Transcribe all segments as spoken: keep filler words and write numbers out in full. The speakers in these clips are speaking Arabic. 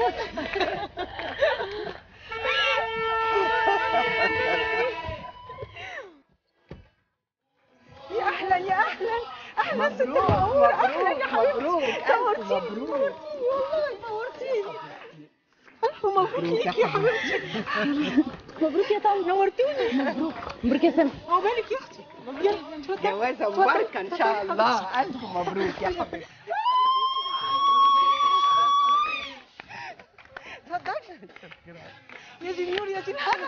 يا اهلا يا اهلا اهلا ست مبروك المأمور، اهلا يا حبيبتي. مبروك نورتيني مبروك والله نورتيني. الف مبروك ليكي يا حبيبتي. مبروك يا طنط، نورتوني. مبروك مبروك يا سما. عقبالك يا اختي. يلا اتفضلي. جوازه مباركه ان شاء الله. الف مبروك يا حبيبتي. اتفضلي يا جنيور يا جنيور.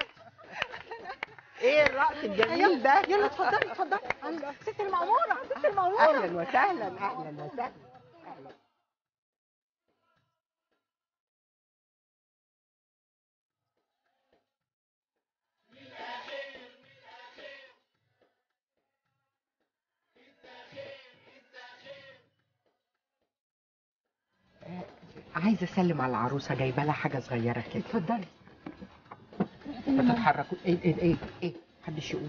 ايه الرقص الجميل ده؟ يلا اتفضلي اتفضلي. ست المأمورة ست المأمورة. اهلا وسهلا اهلا وسهلا. أهلاً. عايزه اسلم على العروسه، جايبه لها حاجه صغيره كده. اتفضلي. ما تتحركوا. ايه ايه ايه ايه محدش يقول.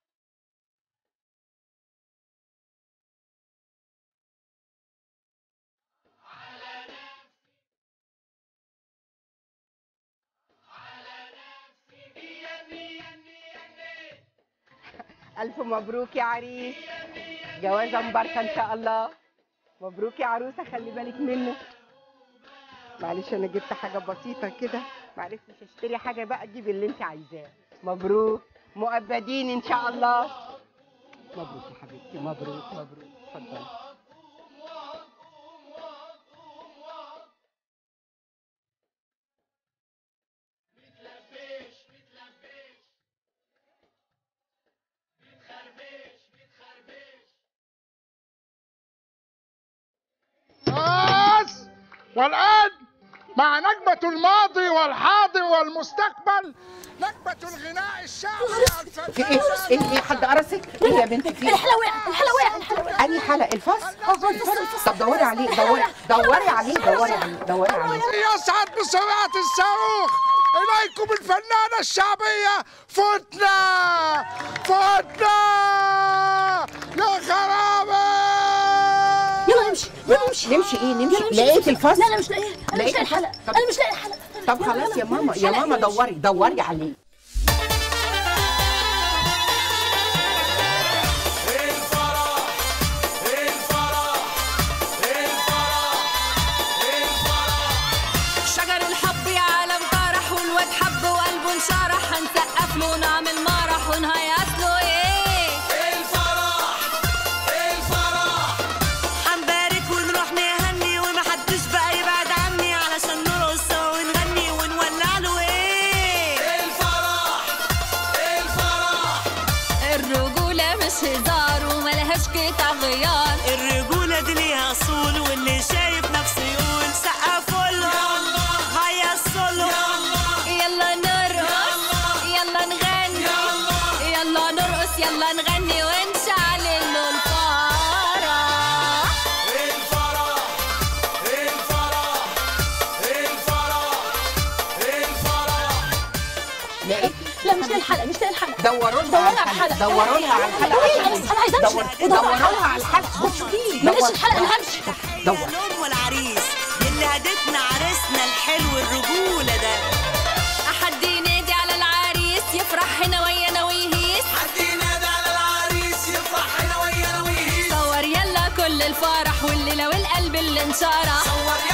الف مبروك يا عريس، جوازه مباركه ان شاء الله. مبروك يا عروسه، خلي بالك منه. معلش انا جبت حاجه بسيطه كده، معرفتش اشتري حاجه، بقى جيب اللي انت عايزاه. مبروك، مؤبدين ان شاء الله. مبروك يا حبيبتي، مبروك مبروك. اتفضلي. بس والآن مع نجمة الماضي والحاضر والمستقبل، نجمة الغناء الشعبي في ايه؟ ايه ايه حد قرصك؟ ايه يا بنتي في ايه؟ الحلقة وقع الحلقة وقع الحلقة وقع. أنهي حلق؟ الفصل؟ اه الفصل الفصل. طب دوري عليه، دوري دوري عليه دوري عليه دوري عليه. يصعد بسرعة الصاروخ إليكم الفنانة الشعبية فتنة فتنة يا خرابي. يلا نمشي يلا نمشي. نمشي ايه نمشي؟ يلا نمشي. لقيت الفصل؟ لا لا مش لاقيه، انا مش لقيت لاقي الحلقة، الفصل؟ طب- انا مش لاقي الحلقة. طب يلا، خلاص يلا. يا ماما، مش يا هلاقي، ماما مش- دوري دوري عليه. شجر الحب يا عالم طرح والواد حب وقلبه انشرح، هنسقف له ونعمل مرح ونهيص له ايه الفرح الفرح، هنبارك ونروح نهني ومحدش بقى يبعد عني علشان نرقص سوا ونغني ونولع له ايه الفرح الفرح. الرجولة مش هزار وملهاش قطع غيار، الرجولة دي ليها اصول واللي شايف نفسه يقول سقفوا له هيصوا له يلا نرقص يلا نغني يلا نرقص يلا نغني ونشعل له الفرح الفرح الفرح الفرح الفرح. لقيت؟ لا مش لاقي الحلقة مش لاقي الحلقة. دوروا لها على الحلقة، دوروا لها على الحلقة. انا عايزة امشي. دوروا لها على الحلقة. بصي ماليش الحلقة، انا همشي. دور. اليوم والعريس اللي هدتنا عريسنا الحلو الرجولة ده، حد ينادي على العريس يفرح هنا ويانا ويهيس، حد ينادي على العريس يفرح هنا ويانا ويهيس، صور يلا كل الفرح والليلة والقلب اللي انشرح، صور